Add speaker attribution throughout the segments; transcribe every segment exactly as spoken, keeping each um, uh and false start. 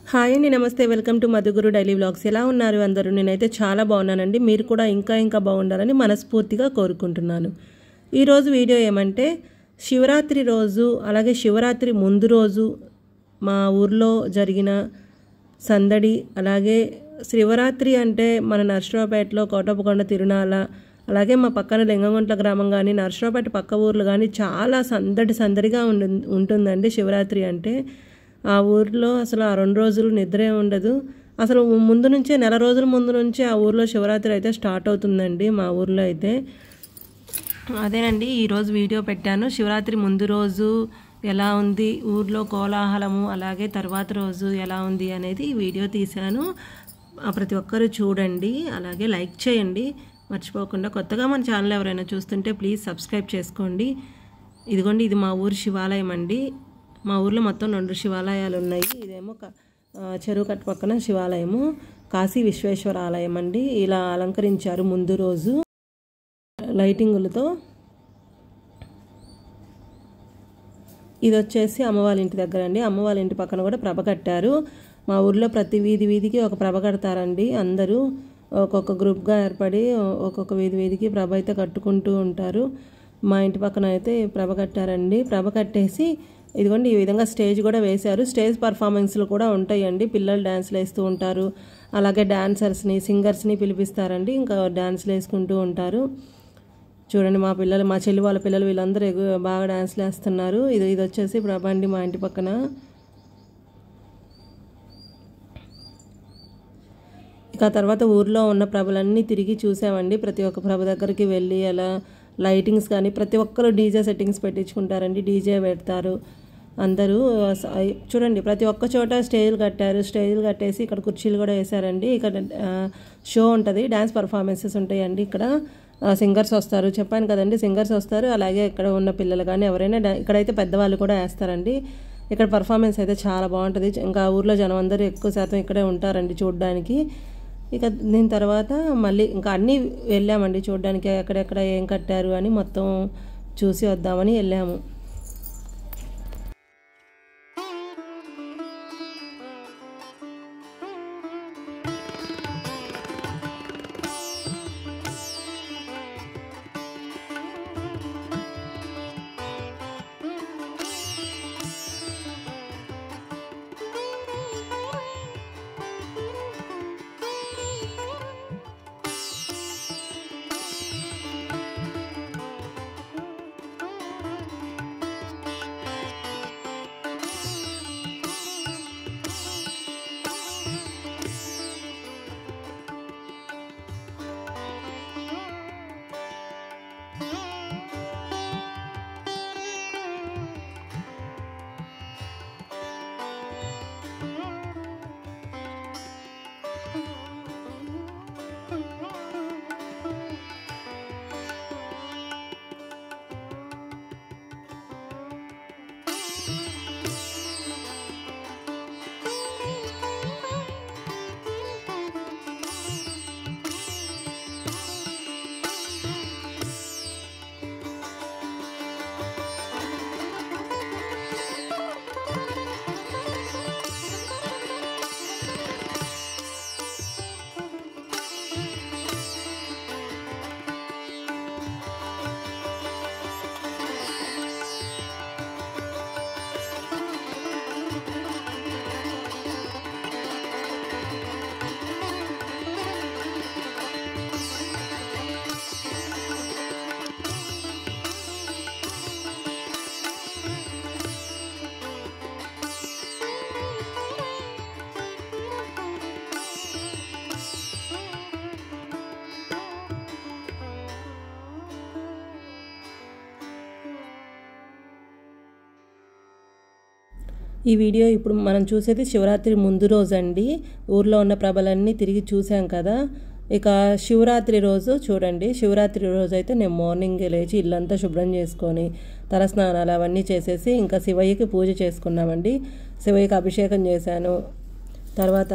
Speaker 1: Hi అండి, నమస్తే. Welcome to Madhuguru daily vlogs. ఎలా ఉన్నారు అందరూ? నేనైతే చాలా బాగున్నానండి. మీరు కూడా ఇంకా ఇంకా బాగుండాలని మనస్ఫూర్తిగా కోరుకుంటున్నాను. ఈరోజు వీడియో ఏమంటే, శివరాత్రి రోజు అలాగే శివరాత్రి ముందు రోజు మా ఊర్లో జరిగిన సందడి, అలాగే శివరాత్రి అంటే మన నర్సరావుపేటలో కోటప్పకొండ తిరునాళ్ళ, అలాగే మా పక్కన లింగంగుంట్ల గ్రామం కానీ నర్సరావుపేట పక్క ఊర్లు కానీ చాలా సందడి సందడిగా ఉంటుందండి శివరాత్రి అంటే. ఆ ఊర్లో అసలు ఆ రెండు రోజులు నిద్రే ఉండదు. అసలు ముందు నుంచే నెల రోజుల ముందు నుంచే ఆ ఊర్లో శివరాత్రి అయితే స్టార్ట్ అవుతుందండి మా ఊర్లో అయితే. అదేనండి ఈరోజు వీడియో పెట్టాను. శివరాత్రి ముందు రోజు ఎలా ఉంది ఊర్లో కోలాహలము, అలాగే తర్వాత రోజు ఎలా ఉంది అనేది వీడియో తీశాను. ప్రతి ఒక్కరూ చూడండి, అలాగే లైక్ చేయండి మర్చిపోకుండా. కొత్తగా మన ఛానల్ ఎవరైనా చూస్తుంటే ప్లీజ్ సబ్స్క్రైబ్ చేసుకోండి. ఇదిగోండి, ఇది మా ఊరు శివాలయం అండి. మా ఊర్లో మొత్తం రెండు శివాలయాలు ఉన్నాయి. ఇదేమో చెరువు కట్ట పక్కన శివాలయము, కాశీ విశ్వేశ్వర ఆలయం అండి. ఇలా అలంకరించారు ముందు రోజు లైటింగులతో. ఇది వచ్చేసి అమ్మవాళ్ళ ఇంటి దగ్గర అండి. అమ్మవాళ్ళ ఇంటి పక్కన కూడా ప్రభ కట్టారు. మా ఊర్లో ప్రతి వీధి వీధికి ఒక ప్రభ కడతారండి. అందరూ ఒక్కొక్క గ్రూప్గా ఏర్పడి ఒక్కొక్క వీధి వీధికి ప్రభ అయితే కట్టుకుంటూ ఉంటారు. మా ఇంటి పక్కన అయితే ప్రభ కట్టారండి. ప్రభ కట్టేసి ఇదిగోండి ఈ విధంగా స్టేజ్ కూడా వేశారు. స్టేజ్ పర్ఫార్మెన్స్లు కూడా ఉంటాయండి. పిల్లలు డ్యాన్స్లు వేస్తూ ఉంటారు, అలాగే డాన్సర్స్ని సింగర్స్ని పిలిపిస్తారండి. ఇంకా డ్యాన్స్లు వేసుకుంటూ ఉంటారు. చూడండి, మా పిల్లలు, మా చెల్లి వాళ్ళ పిల్లలు వీళ్ళందరూ బాగా డ్యాన్స్లు వేస్తున్నారు. ఇది ఇది వచ్చేసి ప్రభ అండి మా ఇంటి పక్కన. ఇక తర్వాత ఊర్లో ఉన్న ప్రభలన్నీ తిరిగి చూసామండి. ప్రతి ఒక్క ప్రభ దగ్గరికి వెళ్ళి అలా లైటింగ్స్ కానీ ప్రతి ఒక్కరు డీజే సెట్టింగ్స్ పెట్టించుకుంటారండి. డీజే పెడతారు అందరూ. చూడండి, ప్రతి ఒక్క చోట స్టేజ్లు కట్టారు. స్టేజ్లు కట్టేసి ఇక్కడ కుర్చీలు కూడా వేశారండి. ఇక్కడ షో ఉంటుంది, డ్యాన్స్ పర్ఫార్మెన్సెస్ ఉంటాయండి. ఇక్కడ సింగర్స్ వస్తారు, చెప్పాను కదండి, సింగర్స్ వస్తారు. అలాగే ఇక్కడ ఉన్న పిల్లలు కానీ ఎవరైనా ఇక్కడైతే పెద్దవాళ్ళు కూడా వేస్తారండి. ఇక్కడ పర్ఫార్మెన్స్ అయితే చాలా బాగుంటుంది. ఇంకా ఊర్లో జనం అందరూ ఎక్కువ శాతం ఇక్కడే ఉంటారండి చూడడానికి. ఇక దీని తర్వాత మళ్ళీ ఇంకా అన్నీ వెళ్ళామండి చూడడానికి, ఎక్కడెక్కడ ఏం కట్టారు అని మొత్తం చూసి వద్దామని వెళ్ళాము. ఈ వీడియో ఇప్పుడు మనం చూసేది శివరాత్రి ముందు రోజు అండి. ఊర్లో ఉన్న ప్రభలన్నీ తిరిగి చూసాం కదా. ఇక శివరాత్రి రోజు చూడండి, శివరాత్రి రోజు అయితే నేను మార్నింగ్ లేచి ఇల్లంతా శుభ్రం చేసుకొని తలస్నానాలు అవన్నీ చేసేసి ఇంకా శివయ్యకి పూజ చేసుకున్నామండి. శివయ్యకి అభిషేకం చేశాను. తర్వాత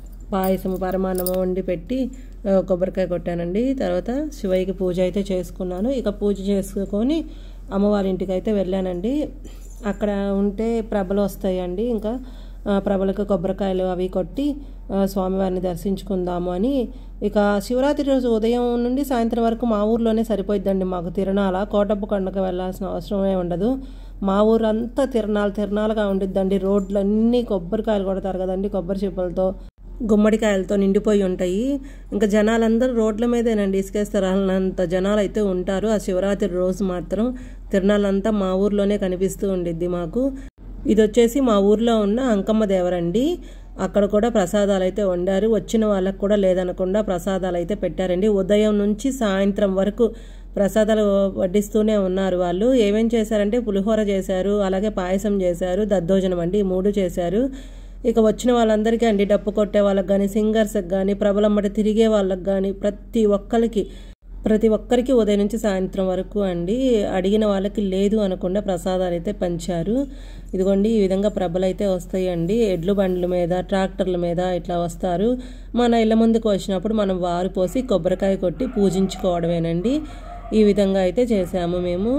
Speaker 1: పాయసము పరమాన్నము వండి పెట్టి కొబ్బరికాయ కొట్టానండి. తర్వాత శివయ్యకి పూజ అయితే చేసుకున్నాను. ఇక పూజ చేసుకొని అమ్మవారి ఇంటికి అయితే వెళ్ళానండి. అక్కడ ఉంటే ప్రభలు వస్తాయండి. ఇంకా ప్రభలకు కొబ్బరికాయలు అవి కొట్టి స్వామివారిని దర్శించుకుందాము అని. ఇక శివరాత్రి రోజు ఉదయం నుండి సాయంత్రం వరకు మా ఊర్లోనే సరిపోయిద్దండి మాకు తిరణాల. కోటప్ప కొండకు వెళ్ళాల్సిన అవసరమే ఉండదు. మా ఊరంతా తిరణాలు తిరణాలుగా ఉండిద్దండి. రోడ్లు అన్నీ కొబ్బరికాయలు కొడతారు కదండి, కొబ్బరి చిప్పలతో గుమ్మడికాయలతో నిండిపోయి ఉంటాయి. ఇంకా జనాలందరూ రోడ్ల మీదేనండి, ఇసుకేస్తారు. అన్నంత జనాలు అయితే ఉంటారు. ఆ శివరాత్రి రోజు మాత్రం తిరణాలంతా మా ఊర్లోనే కనిపిస్తూ ఉండిద్ది మాకు. ఇది వచ్చేసి మా ఊర్లో ఉన్న అంకమ్మ దేవరండి. అక్కడ కూడా ప్రసాదాలు అయితే వండారు. వచ్చిన వాళ్ళకు కూడా లేదనకుండా ప్రసాదాలు అయితే పెట్టారండి. ఉదయం నుంచి సాయంత్రం వరకు ప్రసాదాలు వడ్డిస్తూనే ఉన్నారు వాళ్ళు. ఏమేం చేశారంటే పులిహోర చేశారు, అలాగే పాయసం చేశారు, దద్దోజనం అండి, ఈ మూడు చేశారు. ఇక వచ్చిన వాళ్ళందరికీ అండి, డప్పు కొట్టే వాళ్ళకి కానీ, సింగర్స్కి కానీ, ప్రభలమ్మట తిరిగే వాళ్ళకి కానీ ప్రతి ఒక్కరికి ప్రతి ఒక్కరికి ఉదయం నుంచి సాయంత్రం వరకు అండి అడిగిన వాళ్ళకి లేదు అనకుండా ప్రసాదాలు అయితే పంచారు. ఇదిగోండి ఈ విధంగా ప్రభలు అయితే వస్తాయండి. ఎడ్లు బండ్ల మీద, ట్రాక్టర్ల మీద ఇట్లా వస్తారు. మన ఇళ్ళ ముందుకు వచ్చినప్పుడు మనం వారు పోసి కొబ్బరికాయ కొట్టి పూజించుకోవడమేనండి. ఈ విధంగా అయితే చేసాము మేము.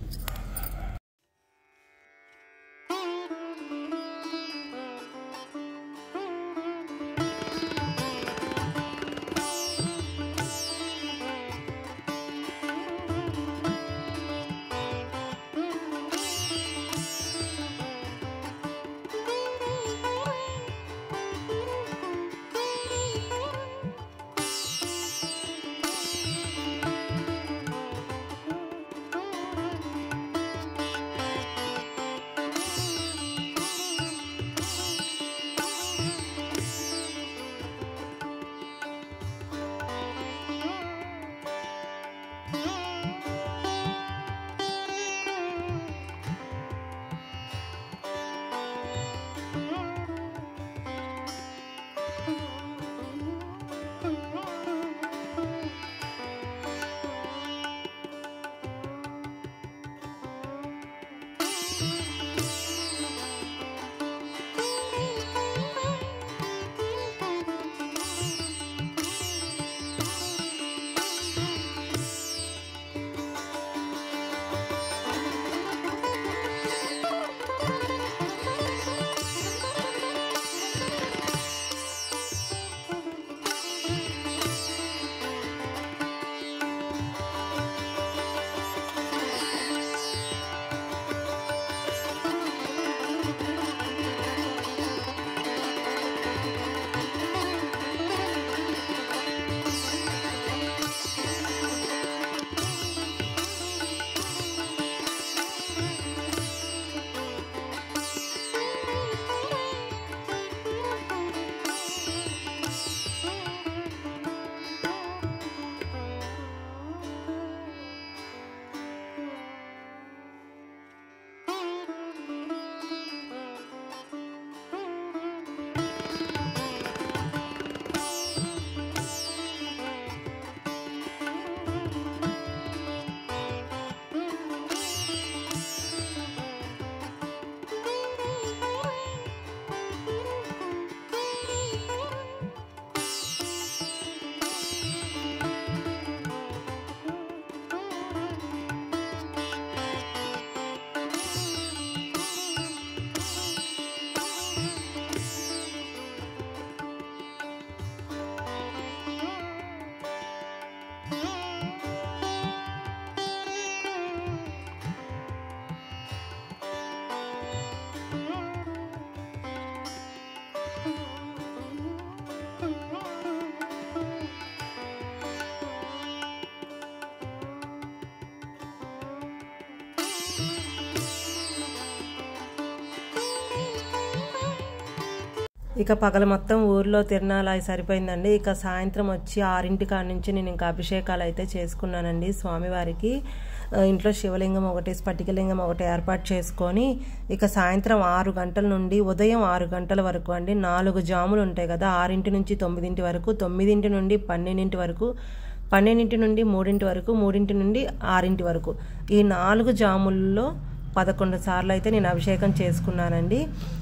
Speaker 1: ఇక పగల మొత్తం ఊర్లో తిరణాలు అవి సరిపోయిందండి. ఇక సాయంత్రం వచ్చి ఆరింటి కాడ నుంచి నేను ఇంకా అభిషేకాలు అయితే చేసుకున్నానండి స్వామివారికి. ఇంట్లో శివలింగం ఒకటి, స్ఫటికలింగం ఒకటి ఏర్పాటు చేసుకొని ఇక సాయంత్రం ఆరు గంటల నుండి ఉదయం ఆరు గంటల వరకు అండి నాలుగు జాములు ఉంటాయి కదా, ఆరింటి నుంచి తొమ్మిదింటి వరకు, తొమ్మిదింటి నుండి పన్నెండింటి వరకు, పన్నెండింటి నుండి మూడింటి వరకు, మూడింటి నుండి ఆరింటి వరకు, ఈ నాలుగు జాముల్లో పదకొండు సార్లు అయితే నేను అభిషేకం చేసుకున్నానండి.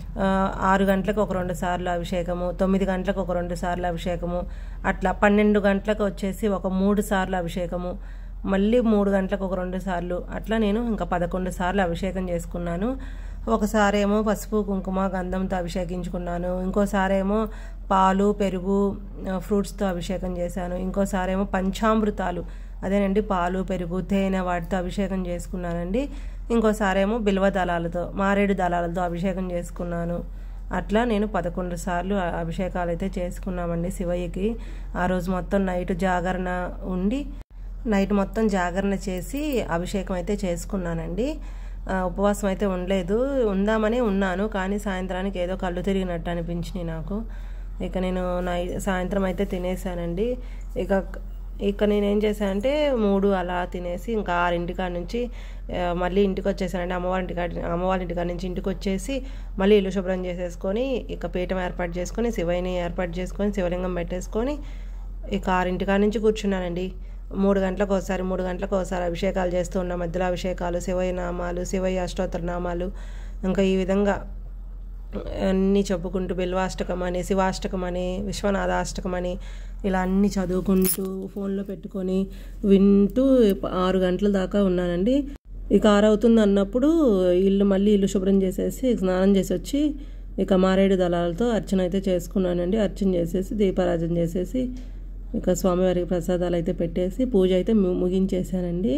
Speaker 1: ఆరు గంటలకు ఒక రెండు సార్లు అభిషేకము, తొమ్మిది గంటలకు ఒక రెండు సార్లు అభిషేకము, అట్లా పన్నెండు గంటలకు వచ్చేసి ఒక మూడు సార్లు అభిషేకము, మళ్ళీ మూడు గంటలకు ఒక రెండు సార్లు, అట్లా నేను ఇంకా పదకొండు సార్లు అభిషేకం చేసుకున్నాను. ఒకసారి ఏమో పసుపు కుంకుమ గంధంతో అభిషేకించుకున్నాను, ఇంకోసారి ఏమో పాలు పెరుగు ఫ్రూట్స్తో అభిషేకం చేశాను, ఇంకోసారి ఏమో పంచామృతాలు అదేనండి పాలు పెరుగు తేనె వాటితో అభిషేకం చేసుకున్నానండి, ఇంకోసారి ఏమో బిల్వ దళాలతో మారేడు దళాలతో అభిషేకం చేసుకున్నాను. అట్లా నేను పదకొండు సార్లు అభిషేకాలు అయితే చేసుకున్నామండి శివయ్యకి. ఆ రోజు మొత్తం నైట్ జాగరణ ఉండి నైట్ మొత్తం జాగరణ చేసి అభిషేకం అయితే చేసుకున్నానండి. ఉపవాసం అయితే ఉండలేదు, ఉందామని ఉన్నాను కానీ సాయంత్రానికి ఏదో కళ్ళు తిరిగినట్టు అనిపించినాయి నాకు. ఇక నేను నై సాయంత్రం అయితే తినేసానండి. ఇక ఇక నేనేం చేశానంటే మూడు అలా తినేసి ఇంకా ఆరింటికాడ నుంచి మళ్ళీ ఇంటికి వచ్చేసానండి. అమ్మవారి ఇంటికాడ అమ్మవారి ఇంటికాడ నుంచి ఇంటికి వచ్చేసి మళ్ళీ ఇల్లు శుభ్రం చేసేసుకొని ఇక పీఠం ఏర్పాటు చేసుకొని శివయ్యని ఏర్పాటు చేసుకొని శివలింగం పెట్టేసుకొని ఇక ఆరింటికాడ నుంచి కూర్చున్నానండి. మూడు గంటలకు ఒకసారి మూడు గంటలకు ఒకసారి అభిషేకాలు చేస్తూ ఉన్నాం. మధ్యలో అభిషేకాలు, శివయ్య నామాలు, శివయ్య అష్టోత్తర నామాలు, ఇంకా ఈ విధంగా అన్నీ చెప్పుకుంటూ బిల్వాష్టకం అని, శివాష్టకం అని, విశ్వనాథాష్టకం అని ఇలా అన్నీ చదువుకుంటూ ఫోన్లో పెట్టుకొని వింటూ ఆరు గంటల దాకా ఉన్నానండి. ఇక ఆరవుతుంది అన్నప్పుడు ఇల్లు మళ్ళీ ఇల్లు శుభ్రం చేసేసి స్నానం చేసి వచ్చి ఇక మారేడు దళాలతో అర్చన అయితే చేసుకున్నానండి. అర్చన చేసేసి దీపారాజన చేసేసి ఇక స్వామివారికి ప్రసాదాలు అయితే పెట్టేసి పూజ అయితే ముగించేశానండి.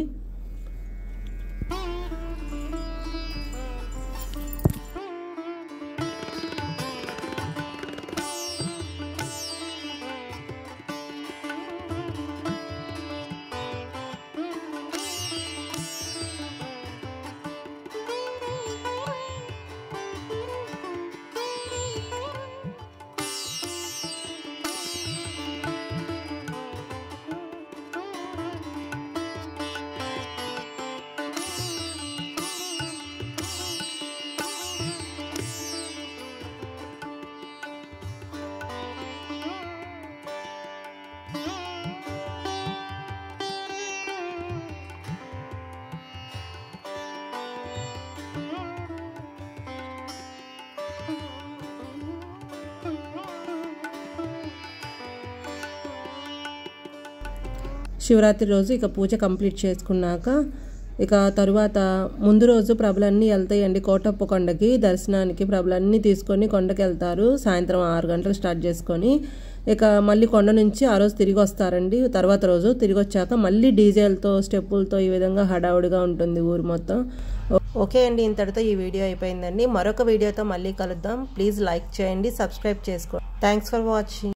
Speaker 1: శివరాత్రి రోజు ఇక పూజ కంప్లీట్ చేసుకున్నాక ఇక తరువాత ముందు రోజు ప్రభులన్నీ వెళ్తాయండి కోటప్ప కొండకి దర్శనానికి. ప్రభులన్నీ తీసుకొని కొండకి వెళ్తారు సాయంత్రం ఆరు గంటలకు స్టార్ట్ చేసుకొని. ఇక మళ్ళీ కొండ నుంచి ఆ రోజు తిరిగి వస్తారండి. తర్వాత రోజు తిరిగి వచ్చాక మళ్ళీ డీజేలతో స్టెప్పులతో ఈ విధంగా హడావుడిగా ఉంటుంది ఊరు మొత్తం. ఓకే అండి, ఇంతటితో ఈ వీడియో అయిపోయిందండి. మరొక వీడియోతో మళ్ళీ కలుద్దాం. ప్లీజ్ లైక్ చేయండి, సబ్స్క్రైబ్ చేసుకోండి. Thanks for watching.